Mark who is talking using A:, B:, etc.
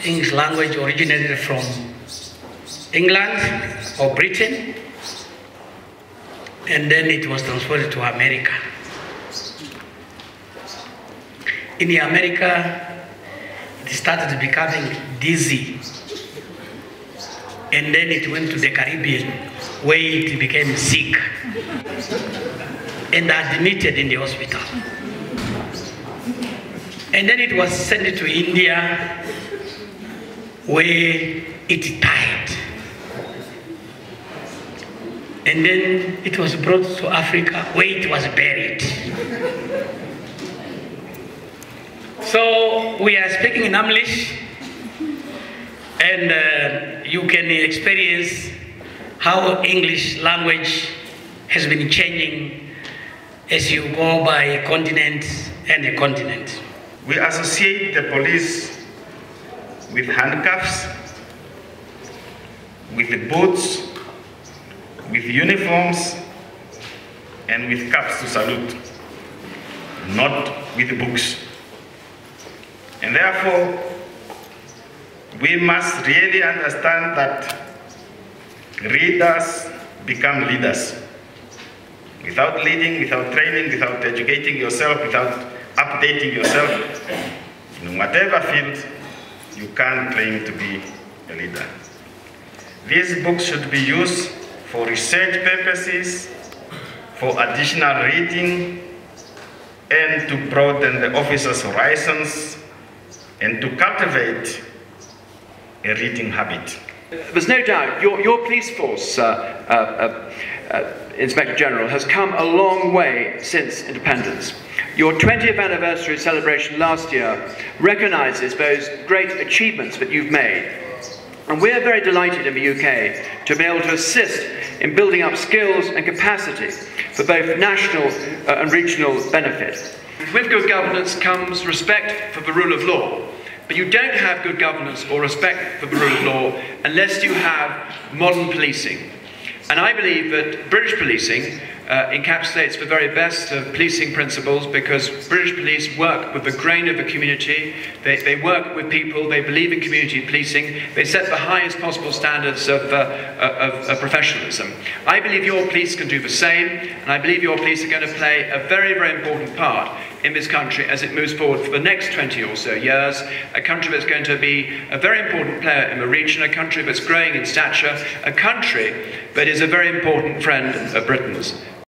A: English language originated from England or Britain, and then it was transferred to America. In America, it started becoming dizzy, and then it went to the Caribbean, where it became sick and admitted in the hospital. And then it was sent to India, where it died. And then it was brought to Africa, where it was buried. So we are speaking in English, and you can experience how English language has been changing as you go by continent and a continent.
B: We associate the police with handcuffs, with the boots, with uniforms, and with caps to salute, not with books. And therefore, we must really understand that readers become leaders. Without leading, without training, without educating yourself, without updating yourself, in whatever field, you can't claim to be a leader. These books should be used for research purposes, for additional reading, and to broaden the officer's horizons, and to cultivate a reading habit.
C: There's no doubt your police force, Inspector General, has come a long way since independence. Your 20th anniversary celebration last year recognises those great achievements that you've made. And we're very delighted in the UK to be able to assist in building up skills and capacity for both national and regional benefit. With good governance comes respect for the rule of law. But you don't have good governance or respect for the rule of law unless you have modern policing. And I believe that British policing encapsulates the very best of policing principles, because British police work with the grain of the community, they work with people, they believe in community policing, they set the highest possible standards of professionalism. I believe your police can do the same, and I believe your police are going to play a very, very important part in this country as it moves forward for the next 20 or so years, a country that's going to be a very important player in the region, a country that's growing in stature, a country that is a very important friend of Britain's.